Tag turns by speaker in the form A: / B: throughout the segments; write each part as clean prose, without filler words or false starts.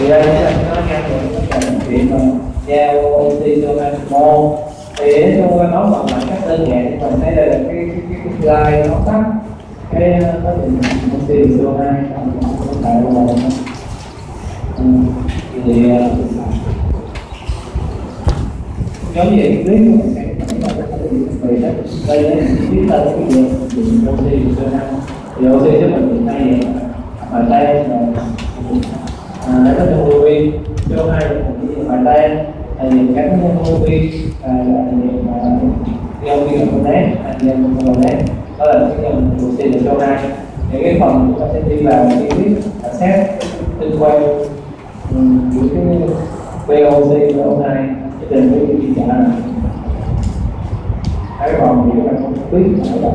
A: thì đây là nó ngăn được cái chuyện mà giao oxy cho mol. Thì nói chung nói bằng lại cách đơn giản thì mình thấy đây là cái slide nó tắt cái quá trình oxy CO2 tại là thì giống như cái clip mình sẽ thấy là đây là biết là cái gì oxy CO2 thì oxy cho mình hiện nay vậy ở đây là nó có hemoglobin CO2 ở đây là những cái hemoglobin là những hemoglobin đó là cái dòng oxy CO2 thì cái phần chúng ta sẽ đi vào cái clip xét tương quan giữa cái VOC và O2 cho đến cái gì cả cái phần thì chúng ta không biết ở đâu.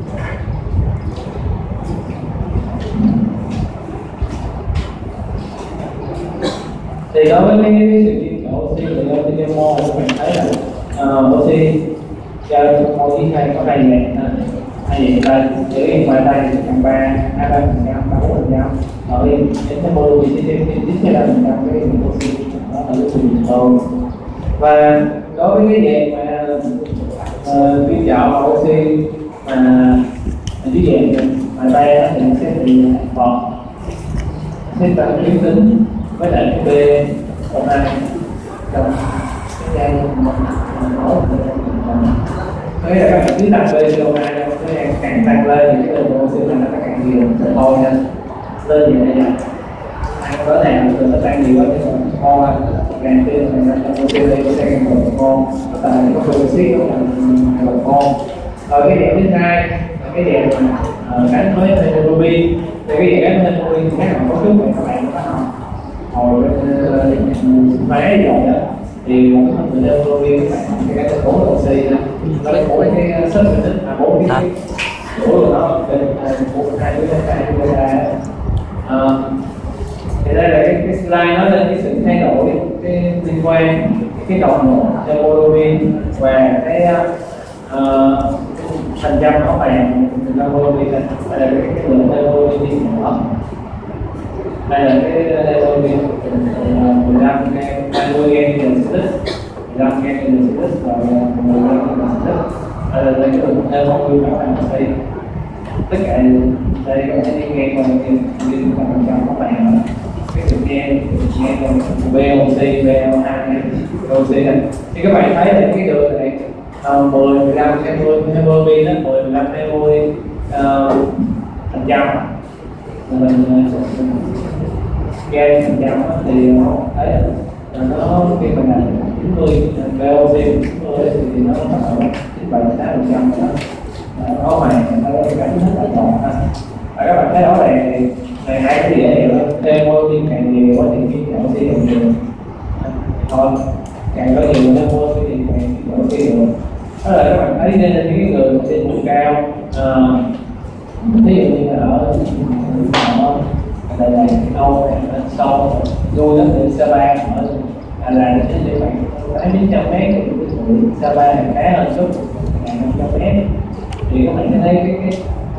A: Thì đối với cái sự chuyển đổi oxy từ oxy demo thì mình thấy là oxy cho oxy hay có hai dạng đây chữ ngoài đây thì bằng 3%, 4%. Ở đây đến cái mô thì sẽ là cái oxy đó là oxy thôi. Và đối với cái dạng mà viên chọn oxy mà cái dạng ngoài đây nó thì sẽ bị bọt sẽ tạo biến tính với lại cái B còn hai trong cái trang nói thế là các bạn cứ tăng CO2 nó càng tăng lên thì cái lượng oxy nó càng nhiều thôi nha lên như vậy cỡ nào nó tăng nhiều hơn cái thôi càng thêm trong oxy đây nó sẽ càng một con tại có oxy nó là một con. Rồi cái điểm thứ hai là cái điểm gắn với hemoglobin thì cái điểm gắn với hemoglobin thì các bạn có trước này các bạn có học hồi máy rồi đó thì một cái phần hemoglobin các bạn cái gắn với 4 oxy đó nó lấy mỗi cái sấp mình tích là 4 cái của nó bên của hai cái ra thì đây là cái slide nói lên cái sự thay đổi cái liên quan cái đồng một hemoglobin và cái thành trăm nó vàng hemoglobin đây là cái lượng hemoglobin nhỏ đây là cái hemoglobin 15 gen 20 gen trên lít 15 gen trên lít và 10 gen trên lít. Đây là cái lượng hemoglobin các bạn thấy tất cả đây có thể nghe còn liên quan đến nó vàng cái sự gen VOC, VO2, VOC này thì các bạn thấy là cái đường này 10-15 hemoglobin đó 10-15 hemoglobin thành trăm mình gen thành trăm thì nó thấy là nó khi mình là 90 VOC 90 thì nó bắt đầu 97-8% nó mày nó cái hết là tròn ha. Và các bạn thấy đó này hai cái gì đấy thêm oxy càng nhiều quá thì cái oxy càng nhiều thôi càng có nhiều thêm oxy thì càng oxy nhiều. Đó là các bạn thấy nên những người mà trên độ cao ví dụ như là ở đây đâu sâu vui lắm từ Sapa ở là trên bạn thấy 900 m thì Sapa này khá hơn chút 500 m thì các bạn thấy cái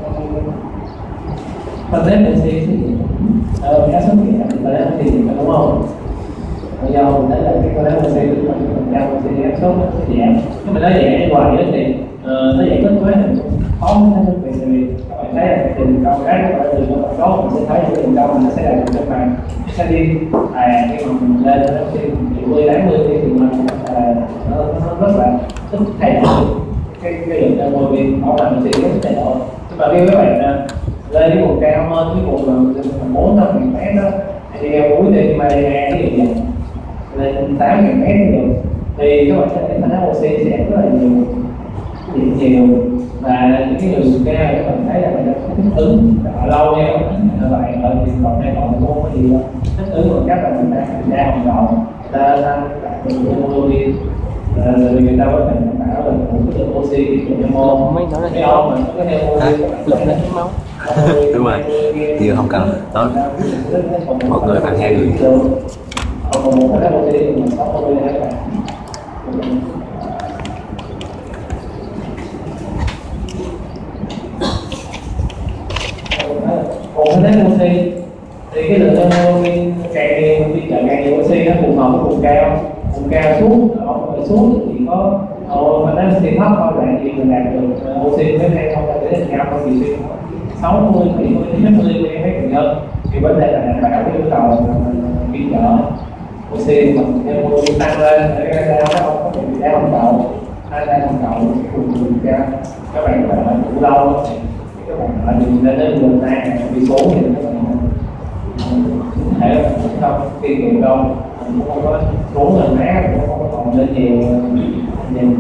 A: phần đấy mình sẽ các xuất hiện phần đấy thì đúng không? Bây giờ mình thấy là cái phần đấy mình sẽ được phần trăm mình sẽ áp suất nó sẽ giảm. Nhưng mà nó giảm hoài nữa thì nó giảm ít quá thì khó mới thấy được vì các bạn thấy là cái tình cầu cái các bạn từ nó có mình sẽ thấy cái tình cầu mình nó sẽ đạt được trong màn sẽ đi khi mà mình lên nó sẽ 70-80 thì mình nó rất là thích thay đổi cái lượng hemoglobin đó là mình sẽ rất thay đổi. Nhưng mà khi các bạn lên cái vùng cao hơn cái vùng là 400.000 mét đó thì leo núi thì Himalaya ví dụ lên 8.000 mét thì các bạn sẽ thấy là oxy sẽ rất là nhiều và những cái người cao các bạn thấy là mình đã thích ứng ở lâu nha các bạn ở thì còn hay còn không có gì đâu thích ứng một cách là mình đang hồng đầu ta tăng hemoglobin rồi người ta có thể bảo là một cái lượng oxy trong hemo mấy nó là cái ống mà có cái hemoglobin
B: lực lên cái máu đúng rồi giờ không cần đó một người bằng hai người
A: còn cái oxy thì cái lượng hemoglobin càng nhiều vi trợ nó phù hợp với vùng cao xuống xuống thì có mình nói oxy thấp thôi bạn thì mình đạt được oxy với hay không là để cao không thì oxy 60 70 80 mấy hơn thì vấn đề là đảm bảo cái yêu cầu khi chở oxy mình thêm oxy tăng lên để ra nó không có bị đá không cầu đá không cầu cùng cao các bạn phải đủ lâu các bạn phải dùng lên đến đường này bị số thì các bạn có thể không kinh nghiệm đâu không có số lần mát cũng không còn lên nhiều nhìn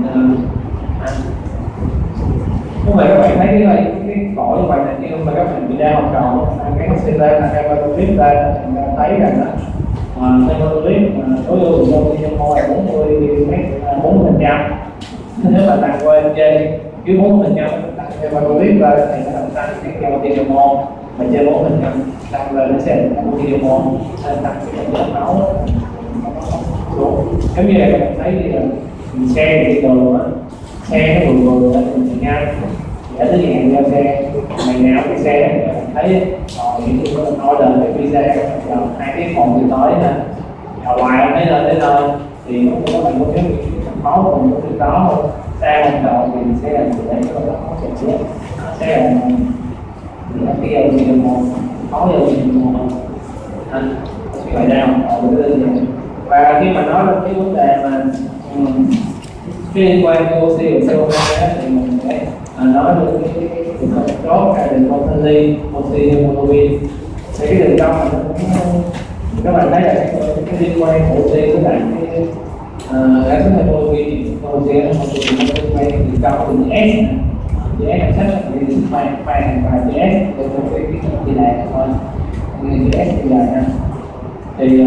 A: không phải các bạn thấy cái cỏ như vậy này nhưng mà các bạn bị đau hồng cầu cái oxy lên là cái clip lên thấy rằng đó cái clip tối ưu trong môi 40% nếu mà tăng qua trên dưới 40% tăng cái clip lên thì nó làm tăng cái kemo mà trên 40% tăng lên nó sẽ tăng kemo tăng cái lượng máu xuống giống như là các bạn thấy như là xe đi đường á xe nó vừa mình nhanh để tới hẹn giao xe ngày nào cái xe thấy hiện tôi order cái pizza vào 2 tiếng phòng thì tới nè hoài thấy lên tới nơi thì nó cũng có cái máu còn cái đó xe không đầu thì sẽ làm để cho nó có sẽ làm cái dầu gì một máu dầu gì một anh phải đau và khi mà nói đến cái vấn đề mà liên quan tới oxy và CO2 thì mình sẽ nói đến cái chốt cái đường oxy hemoglobin thì cái đường trong này các bạn thấy là cái liên quan của oxy với lại cái gắn với hemoglobin oxy nó liên quan đường trong từ S là sách thì mang vài chữ S để cho cái gì này thôi chữ S như vậy ha thì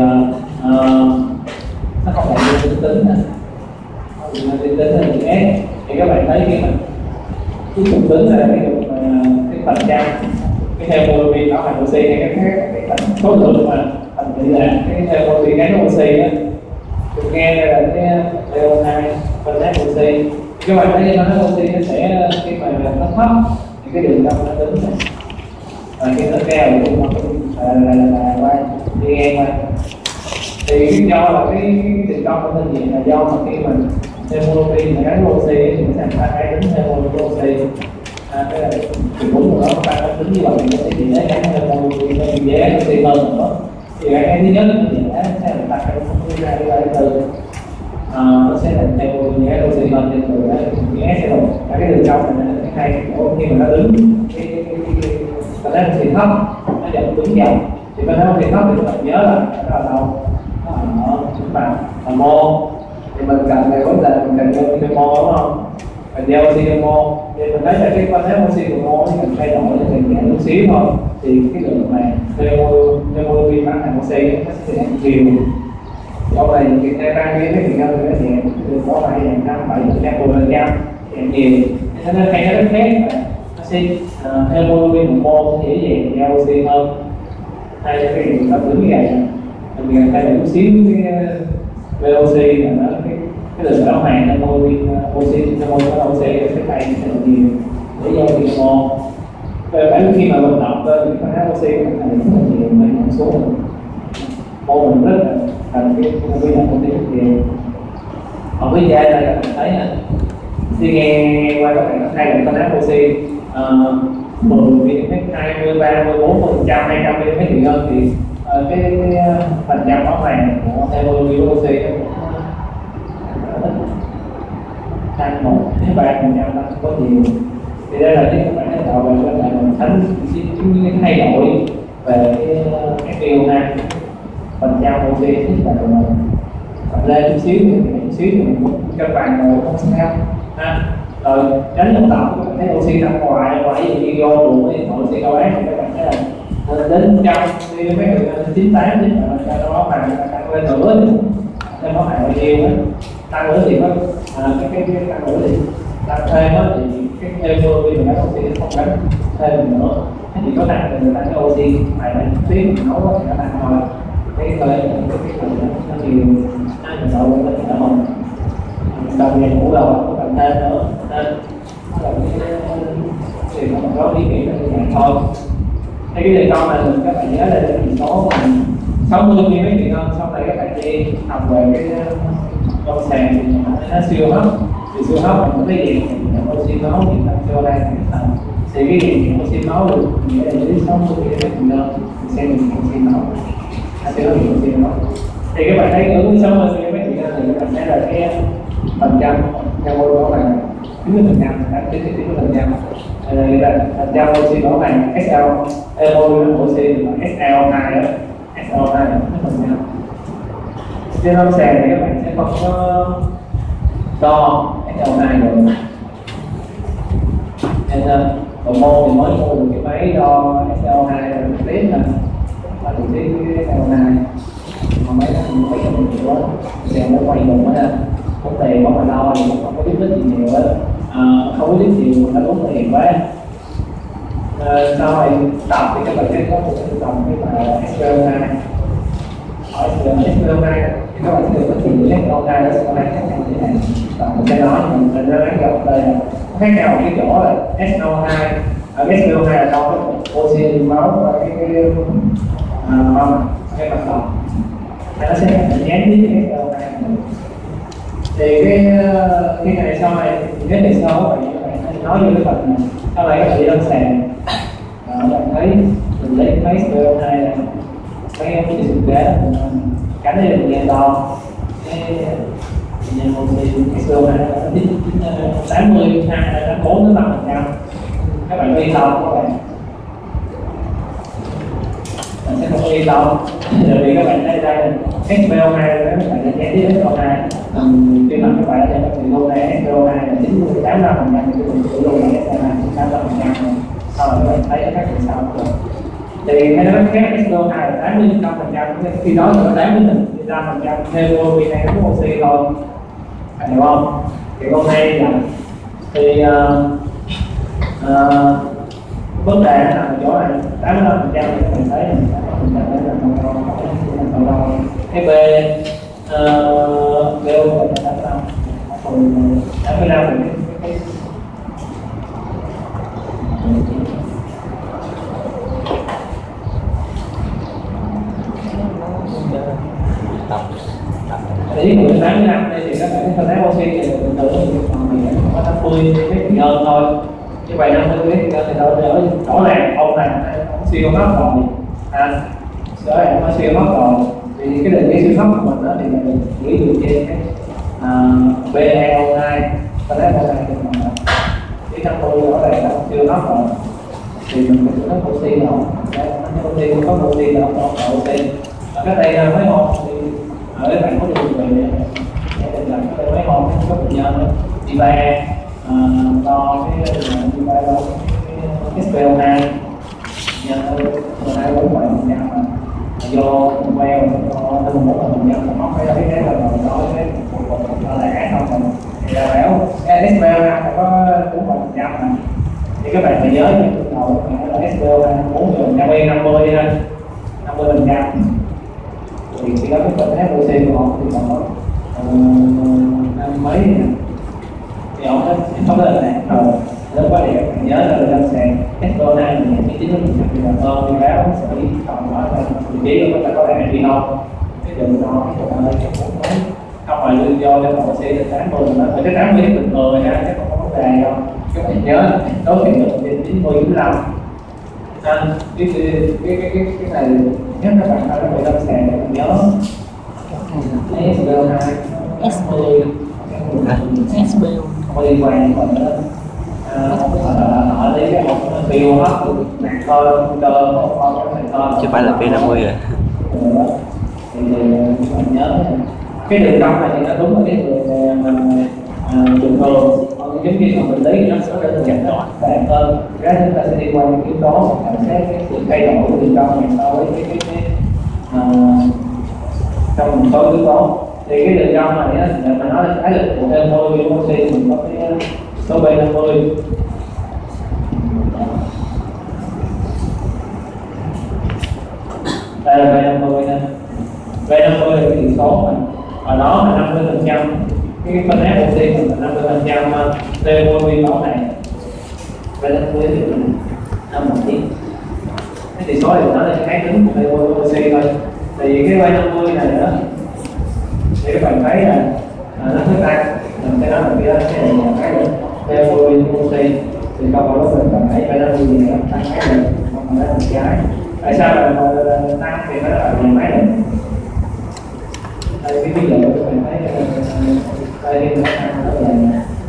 A: nó không phải là tính nè mình đi tính là chữ S thì các bạn thấy khi mà cái trục tính là cái phần trăm cái hemoglobin nó thành oxy hay cái số lượng mà thành tỷ lệ cái hemoglobin gắn oxy á được nghe đây là cái CO2 phân nát oxy các bạn thấy nó oxy nó sẽ khi mà nó thấp thì cái đường đông nó tính này và khi nó cao thì nó là quay đi ngang quay thì do là cái đường đông nó thân diện là do mà khi mình hemoglobin là gắn oxy thì nó sẽ tăng cái tính hemoglobin oxy cái là tình huống của nó tăng cái tính như vậy thì nó sẽ dễ gắn hemoglobin nó dễ oxy hơn nữa thì cái thứ nhất nó dễ sẽ là tăng cái từ nó sẽ là theo cái oxy hơn trên từ cái S rồi cái đường trong này nó hay khi mà nó đứng cái oxy thấp nó dẫn đứng dòng thì cái oxy thấp thì các bạn nhớ là nó ở đâu nó ở chúng ta là mol thì mình cần về vấn đề mình cần giao oxy mol đúng không mình giao oxy mol thì mình thấy là cái quan hệ oxy của mol thì mình thay đổi thì nhẹ chút xíu thôi thì cái lượng này hemoglobin bán thành oxy nó sẽ giảm nhiều trong này thì cái tăng cái thì nó sẽ có phải là 5-7% giảm nhiều thế nên hay nó rất khác nó sẽ hemoglobin của mol dễ dàng giao oxy hơn hay là cái điều nó đứng như vậy mình thay đổi chút xíu cái VOC là nó cái lượng bảo hàng hemoglobin oxy sẽ thay sẽ nhiều để giao oxy mol bởi khi mà vận động lên thì phải oxy mình thay rất là nhiều mình một số mol mình rất là thành cái vi lượng oxy rất nhiều còn cái da này các bạn thấy nè đi nghe qua các bạn thay đổi con oxy 10 mm 20 30 40% 200 mm thì hơn thì cái phần trăm bảo hàng của hemoglobin oxy tăng 1-3% nó có nhiều thì đây là cái các bạn thấy đầu về cái này mình tránh những thay đổi về cái CO2 phần trăm oxy tức là mình lên chút xíu thì mình các bạn ngồi không sao ha rồi tránh vận động các bạn thấy oxy ra ngoài gì vô đủ thì oxy cao ác thì các bạn thấy là đến 100 đi mấy người 98 chứ mà nó bằng tăng lên nữa nên nó hàng bao nhiêu á tăng nữa thì có cái tăng nữa thì tăng thêm đó thì cái hemoglobin mình nói oxy không gắn thêm nữa thì có tăng thì người ta cái oxy phải là xíu nấu thì nó tăng thôi cái nó nhiều mình đâu có thể nào mà đồng ngày ngủ đầu có cần thêm nữa nên nó là cái thì nó có ý nghĩa là như vậy thôi. Thế cái đề con này các bạn nhớ là cái chỉ số mà 60 như mấy chị hơn, sau này các bạn đi học về cái lâm sàng thì nó siêu hấp, thì siêu hấp mình có cái gì nhận oxy máu thì tập cho đây thì cái gì nhận oxy máu được nghĩa là dưới 60 km hơn xem mình nhận oxy máu, nó sẽ có nhận oxy máu. Thì các bạn thấy ở 60 km thì các bạn thấy là cái phần trăm theo môi đó là 90%, đã đến 90%. Là phần trăm oxy máu này SL oxy là SL2 đó, SL2 là 90%. Trên lâm sàng thì các bạn sẽ không có đo SL2 rồi, nên bộ môn thì mới mua được cái máy đo SL2 là trực tiếp là trực tiếp cái SL2, mà máy đó mình mấy trăm triệu đó, sàng nó quay vùng đó, tốn tiền mà đo thì không có biết gì nhiều hết, không có biết nhiều nó tốn tiền quá. Sau này tập thì các bạn sẽ có một cái dòng cái là SL2. Ở SL2 thì các bạn sẽ được có chuyện SL2 đó SL2 khác nhau như thế này. Và mình sẽ nói mình ra cái dòng đây là khác nhau ở cái chỗ là SL2, ở SL2 là đo cái oxy máu và cái mặt đồng, nó sẽ nhét với cái SL2. Thì cái này sau này nếu thì sau các bạn nói như cái phần này, sau này các bạn đi lâm sàng bạn thấy mình lấy máy SL2 này mấy em chỉ thực tế cái này mình nghe đo cái nhân oxy SL2 nó 80 84 đến 5%. Các bạn đi đo các bạn sẽ không đi đo, bởi vì các bạn thấy đây là SL2 các bạn đã nhét với SL2 khi mà các bạn thấy thì lô này SL2 là 90-85%, thì cái lô này SL2 85%. Sau đó các bạn thấy các bạn sau thì cái đó khác SL2 là 85%, khi đó là 85% theo vì này có oxy thôi, hiểu không? Thì hôm nay là thì vấn đề nó nằm ở chỗ này 85% thì các bạn thấy là 85% là không đâu. Cái B BO là 85, còn 85 là cái ý của 85 đây thì các bạn thấy oxy thì từ từ còn mình có 50 mét hơn thôi, như vậy 50 mét hơn thì đâu để rõ ràng ông này siêu hấp rồi, rõ ràng nó siêu hấp rồi thì cái định nghĩa siêu hấp của mình đó thì mình nghĩ được trên cái BL2 có lẽ là cái cái 50 rõ ràng là siêu hấp rồi thì mình phải có oxy rồi, oxy không có oxy đâu, không có oxy. Cái đây là mấy hôm thì ở các bạn có được về để làm cái mấy hôm có bệnh nhân đi ba đo cái đi ba đo cái SPO2 nhân nó hai bốn bảy phần trăm mà do queo nó một phần trăm nó phải là cái là nói cái nó lẻ không còn thì là béo cái SPO2 nó có 4% mà thì các bạn phải nhớ như đầu là SPO2 4% 50 đi ha, 50%. Thì khi đó cái phần thép oxy của họ thì còn có mấy thì họ không có là nặng rồi lúc đó thì bạn nhớ là lâm sàng SO2 mình nhận 90% thì là hơn thì báo sẽ đi còn nói là vị trí của ta có thể đi không cái đường nó không phải lương do cho oxy là 80 mà nó tới 80 bình thường nha, chắc không có vấn đề đâu. Các bạn nhớ đối hiện được trên 90 95 cái này nhất các bạn phải lâm sàng để mình nhớ SBO2 SBO không liên quan còn nữa ở đây cái một phiêu hấp nặng thôi
B: chứ phải là P50 rồi
A: thì bạn nhớ cái đường cong này thì nó đúng là cái người bình thường, giống như mà mình lấy nó sẽ đơn giản bạn hơn, cái chúng ta sẽ đi qua những yếu tố cảm xét cái sự thay đổi của đường cong này so với cái trong một số yếu tố thì cái đường cong này á mà nói là thái lực của thêm thôi vì oxy mình có cái số B50 đây là B50 nè, B50 là cái chỉ số mà ở đó là 50%, cái phân ép oxy là 50% B50 đó này B50 thì mình một tí cái chỉ số này nó là cái kháng tính của B50 oxy thôi, thì cái quay 50 này nữa thì các bạn thấy là nó thức ăn mình sẽ nói là cái này là cái theo tôi oxy thì câu hỏi lúc mình cần thấy quay 50 gì nữa tăng cái này không phải là trái. Tại sao là tăng thì nó là nhiều máy này đây cái ví dụ các bạn thấy đây nó tăng rất là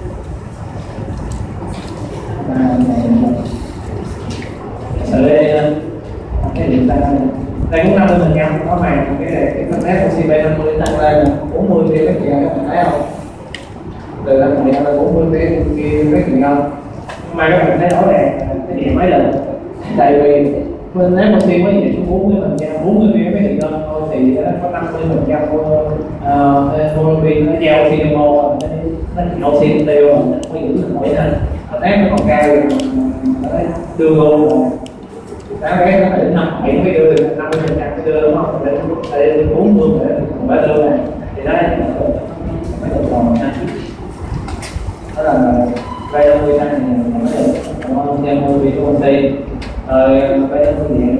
A: ở đây cái điểm tăng đây cũng 50% có màn cái phần thép oxy B50 tăng lên là 40 kg các bạn thấy không? Từ lần này là 40 kg không? Mà các bạn thấy rõ ràng cái điểm mấy lần tại vì bên thép oxy mới chỉ 40 kg mấy lần thôi thì nó có 50% monoxide nó gieo oxy demo nó oxy tiêu nó mới giữ được mỗi lần thép nó còn cao đưa luôn đáng lẽ nó phải đến 57 mới đưa được 50% mới đưa đúng không? Để 40 để phải đưa này thì đấy mới được còn nha. Đó là vay 50 này mới được không gian môi vì oxy rồi vay 50 điện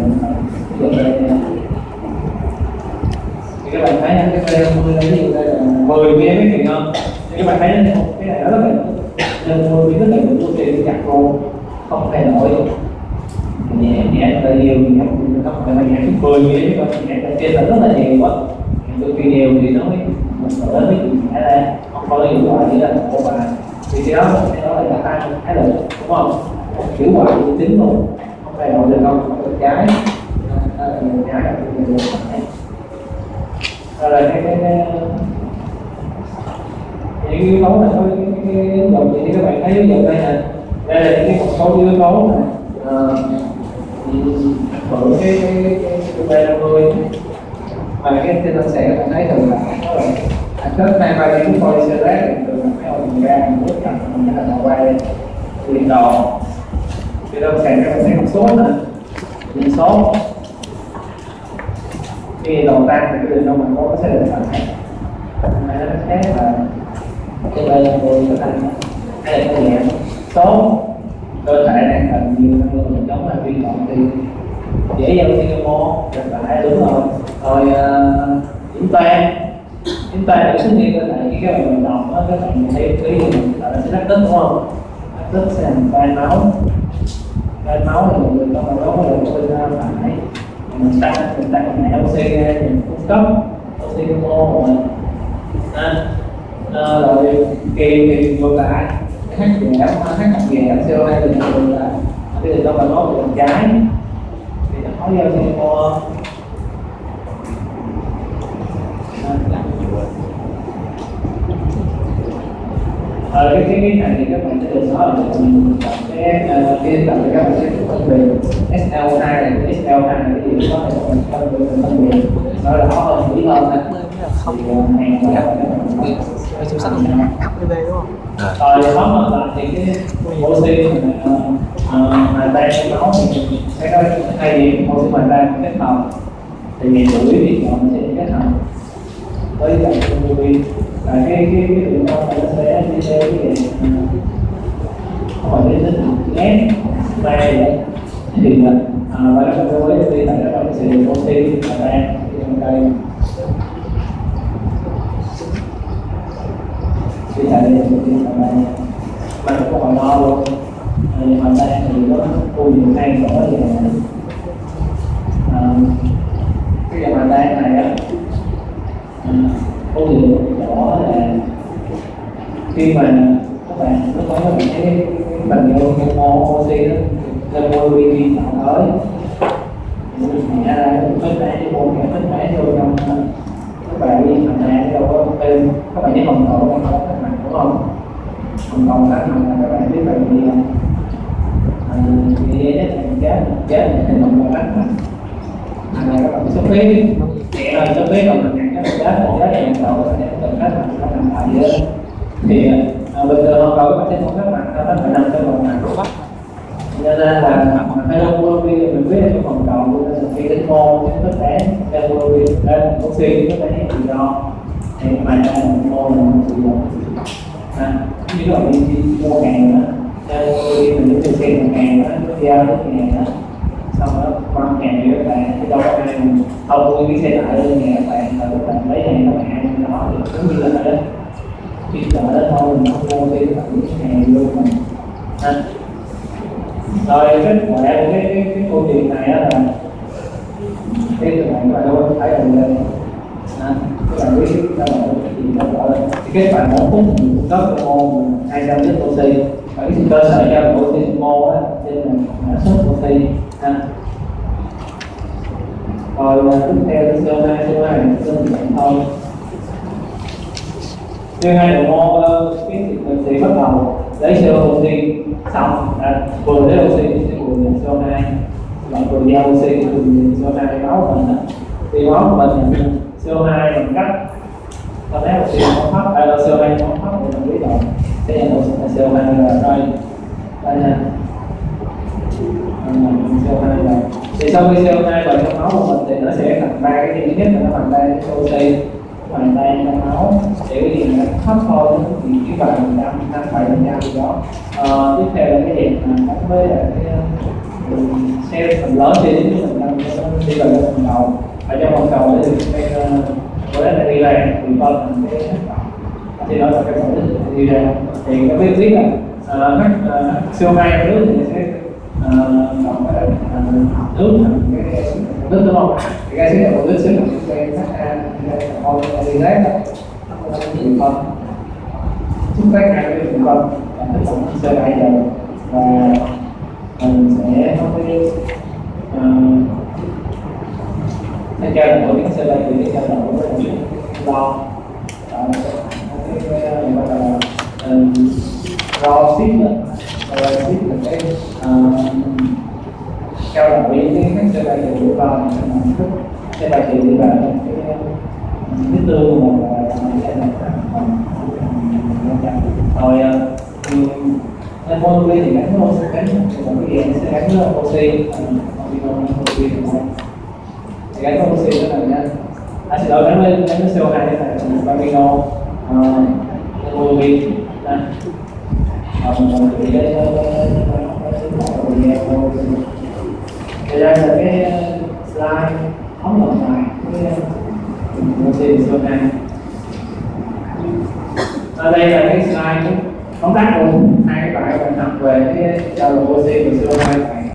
A: thì các bạn thấy cái vay 50 đây ví dụ đây là 10 cái mấy tiền không? Thì các bạn thấy cái này nó rất là nên môi vì rất là nhiều oxy chặt luôn không thay đổi nhẹ là nhiều thì không phải là nhẹ chút 10 nghìn chứ còn nhẹ là trên là rất là nhiều quá cực kỳ nhiều thì nó mới mình đến với chuyện nhẹ đây không có hiệu quả chỉ là một và thì cái đó là gia tăng thái độ đúng không hiệu quả thì tính luôn không phải đổi được không có được trái trái là cái những yếu tố là cái dòng gì các bạn thấy ví dụ đây là những cái một số yếu tố này của cái B50 và cái trên thân xe các bạn thấy thường là chất này ba điểm polycerate thường là mấy ông ra nước cạnh mình là quay quyền đồ thì thân xe các bạn thấy một số nữa những số khi đầu tăng thì cái đường đâu mình có sẽ được thành này nó khác là cái B50 nó thành hay là cái nhẹ số cơ thể đang cần nhiều năng lượng chống lại vi khuẩn thì dễ giao CMO được lại đúng rồi rồi chúng ta để xuất hiện cơ thể cái vận động đó các bạn thấy cái mình nó sẽ đắc tích đúng không? Đắc tích sẽ làm tan máu thì mọi người có máu là oxy ra phải mình tăng nhẹ oxy ra mình cung cấp oxy CMO rồi thì ngược lại hát giảm CO2 thì thường là cái đường đâu mà nói về đường trái thì nó có giao CO cái này thì các bạn sẽ được nói là mình cái tập các bạn sẽ phân biệt SL2 này cái SL2 này cái gì có thể mình phân biệt nó rõ hơn kỹ hơn đấy không hàng hóa cái số sẵn cái đây đúng không? Rồi đó mà thì cái oxy mà tan máu thì sẽ có thay vì oxy mà tan kết hợp thì ngày buổi thì nó sẽ kết hợp với lại là cái đường con nó sẽ đi theo cái gì không phải đến đến S đây thì và nó có với đi tại đó sẽ oxy và tan trong đây thì tại đây mà nó còn no luôn mà tan thì nó cô nhiều than rõ gì cái dòng mà tan này á có điều rõ là khi mà các bạn có cái phần vô cái mô oxy đó lên mô vi tạo tới mình nhả ra mình mát cái mô cái mát vô trong các bạn đi thằng này đâu có tên các bạn nhớ hồng cầu các bạn đúng không hồng cầu các bạn các bạn biết bạn gì không thì chết thì hồng cầu các bạn thằng này các bạn xuất phí nhẹ là xuất phí còn mình cái chết này hồng cầu các bạn làm gì đó thì bình thường hồng cầu các bạn sẽ không các bạn nó phải nằm trong vòng mặt cho nên là hay là mua mình biết trong vòng cầu khi đến mô cái tất cả theo mua lên oxy có thể tự do thì mà mô là tự do như là đi mua hàng đó theo mình đi xe hàng đó nó giao cái hàng đó xong đó quăng hàng đi các bạn cái đâu có ai không cái xe tải lên nhà các bạn là các bạn lấy hàng các bạn ăn nó thì giống như là đó khi chợ đó thôi mình không mua thì các bạn cái hàng luôn mình ha. Rồi kết quả của cái câu chuyện này là cái các bạn đâu phải là lên các bạn biết các bạn thì nó gọi là cái bạn mỗi phút mình cung cấp cho môn 200 lít oxy và cái cơ sở cho oxy mô á trên là suất oxy ha. Rồi tiếp theo cái CO2 này đơn giản thôi. CO2 đầu mô cái mình sẽ bắt đầu lấy CO oxy xong vừa lấy oxy sẽ vừa lấy CO2 lại vừa giao oxy thì vừa CO2 máu của mình thì máu của mình CO2 bằng cách ta lấy oxy máu thấp CO2 máu thấp thì mình biết rồi sẽ nhận CO2 là đây nha. CO2 này thì sau khi CO2 vào trong máu của mình thì nó sẽ thành ba cái gì nhất là nó thành ba cái oxy hoàn tan trong máu để cái gì nó thấp thôi thì chỉ vài phần trăm 5-7% gì đó. Tiếp theo là cái gì mà với là cái xe phần lớn thì đến phần trăm nó đi vào phần đầu ở trong phần cầu để với là đi ra thì coi thành cái thì đó là cái phần đi ra thì các biết là CO2 nước thì sẽ cộng với nước thành cái nước đúng không? Thì cái sẽ là nước sẽ là cái đi lấy đó phân xúc tác hai cái phân và cái tổng CO2 giờ và mình sẽ có cái nó trao đổi cái CO2 thì cái trao đổi với một lo raw ship là cái trao đổi với các CO2 của lo cái bài thì là cái tương mà rồi hormone thì gắn với oxy gắn còn cái gì sẽ gắn với oxy thì gắn với oxy rất là nhanh xin lỗi gắn với CO2 này là babino hemoglobin còn thì đây là cái slide ống lọc này cái oxy CO2 ở đây là cái slide tóm tắt luôn hai cái bài bạn học về cái trao đổi oxy và CO2